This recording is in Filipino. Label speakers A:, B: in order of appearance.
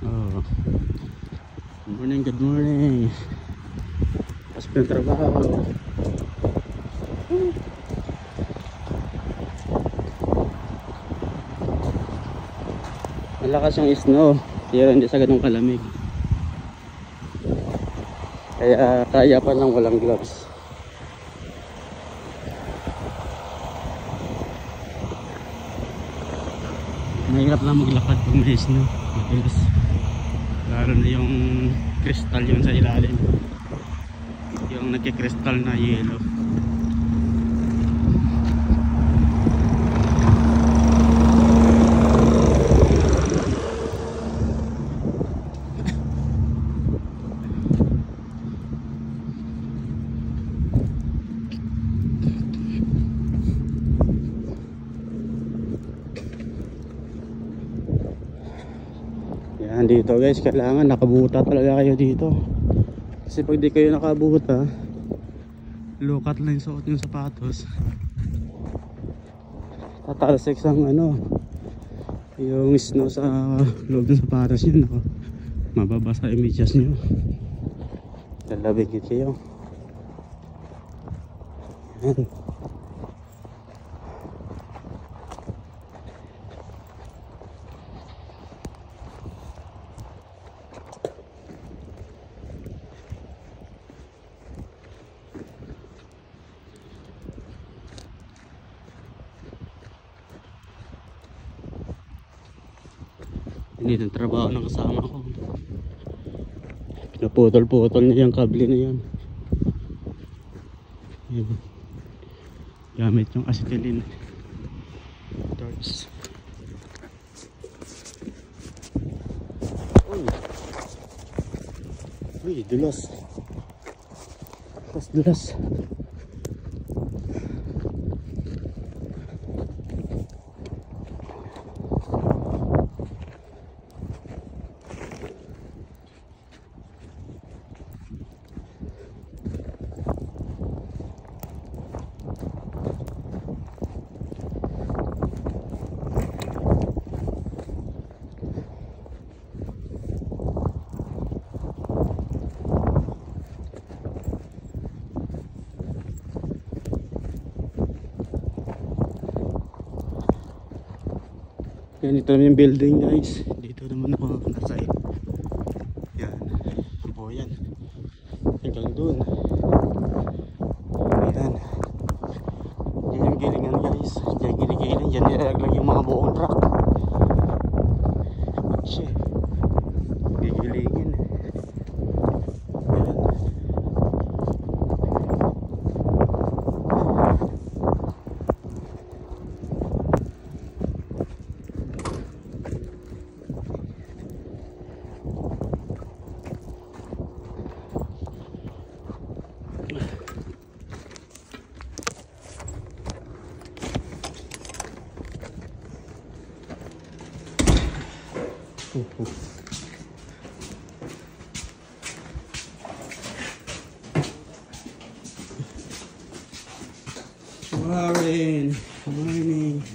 A: Oh. Good morning, good morning. Pas pa yung trabaho. Malakas yung snow, pero hindi sa ganung kalamig. Kaya kaya pa lang walang gloves. Mahirap lang maglakad pag may snow. Matulas. Lalo na yung kristal yun sa ilalim. Yung nagkikristal na yelo. Yan dito guys, kailangan nakabuta talaga kayo dito. Kasi pag di kayo nakabuta, low-cut lang yung suot yung sapatos. Tatalsik ang yung snow sa loob ng sapatos nyo. Nako, mababasa yung medyas nyo. Lalabigit kayo. Yan. Hindi ng trabaho ng kasama ko. Pinaputol-putol niya yung kable na yan. Yan. Gamit yung acetylene torch. Uy, dulas. Dulas. Yan, ito naman yung building guys. Dito naman ako nasa yan, po yan hanggang dun. Yan, yan yung gilingan guys. Yan giligilan, yan nilaglag yung mga buong truck. Shit, gigilingin. Morning.